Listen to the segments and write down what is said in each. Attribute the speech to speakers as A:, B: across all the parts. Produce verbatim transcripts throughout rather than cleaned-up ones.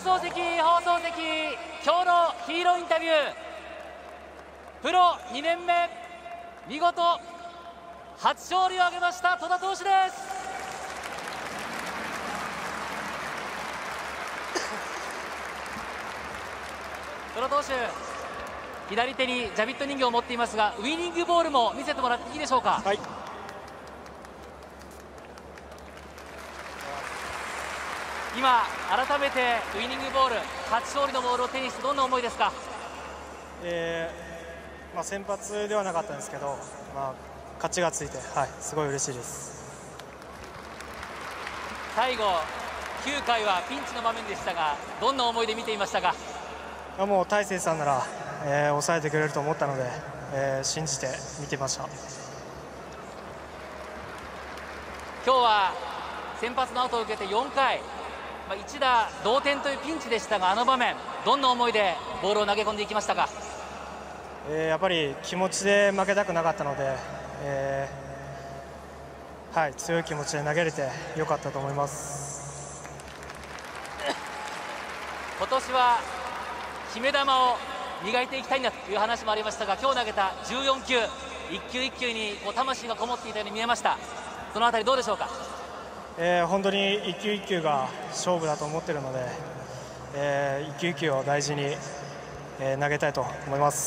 A: 送席、放送席、今日のヒーローインタビュー、プロにねんめ、見事初勝利を挙げました戸田投手です。戸田投手、左手にジャビット人形を持っていますが、ウィニングボールも見せてもらっていいでしょうか。
B: はい、
A: 今改めてウィニングボール、初勝利のボールを手にしてどんな思いですか。
B: えーまあ、先発ではなかったんですけど、まあ、勝ちがついて、はい、すごい嬉しいです。
A: 最後きゅうかいはピンチの場面でしたが、どんな思いで見ていましたか。
B: もう大勢さんなら、えー、抑えてくれると思ったので、えー、信じて見てました。
A: 今日は先発の後を受けてよんかい、まあ、一打同点というピンチでしたが、あの場面どんな思いでボールを投げ込んでいきましたか。
B: えー、やっぱり気持ちで負けたくなかったので、えーはい、強い気持ちで投げれてよかったと思います。
A: 今年は決め球を磨いていきたいんだという話もありましたが、今日投げたじゅうよんきゅう、一球一球にこう魂がこもっていたように見えました。そのあたりどうでしょうか。
B: えー、本当に一球一球が勝負だと思っているので、えー、一球一球を大事に、えー、投げたいと思います。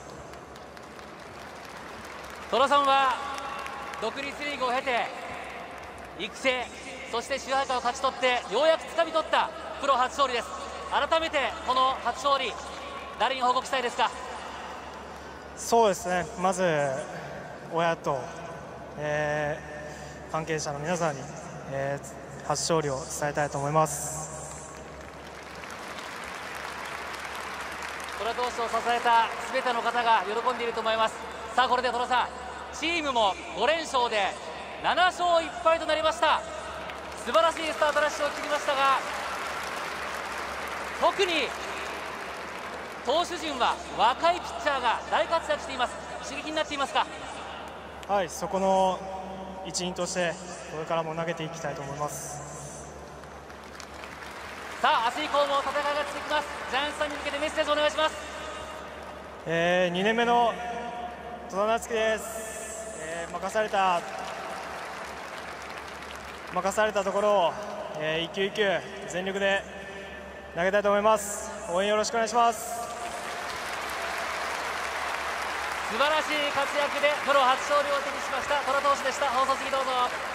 A: 戸田さんは独立リーグを経て育成、そして支配下を勝ち取ってようやく掴み取ったプロ初勝利です。改めてこの初勝利、誰に報告したいですか。
B: そうですね、まず親と、えー、関係者の皆さんに、えー、初勝利を伝えたいと思います。
A: 戸田投手を支えたすべての方が喜んでいると思います。さあこれで戸田さん、チームもごれんしょうでななしょういっぱいとなりました。素晴らしいスタートダッシュを切りましたが、特に投手陣は若いピッチャーが大活躍しています。刺激になっていますか。
B: はい、そこの一員としてこれからも投げていきたいと思います。
A: さあ明日以降も戦いが続きます。ジャイアンツさんに向けてメッセージをお願いします。
B: えー、にねんめの戸田夏樹です。えー、任された任されたところを、えー、一球一球全力で投げたいと思います。応援よろしくお願いします。
A: 素晴らしい活躍でプロ初勝利を手にしました戸田投手でした。放送席どうぞ。